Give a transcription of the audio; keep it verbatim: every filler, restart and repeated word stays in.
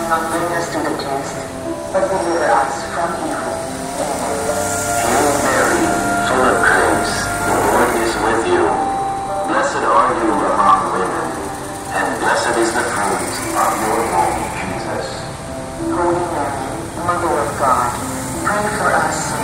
not bring us to the test, but deliver us from evil. Hail Mary, full of grace, the Lord is with you. Blessed are you among women, and blessed is the fruit of your womb, Jesus. Holy Mary, Mother of God, pray for us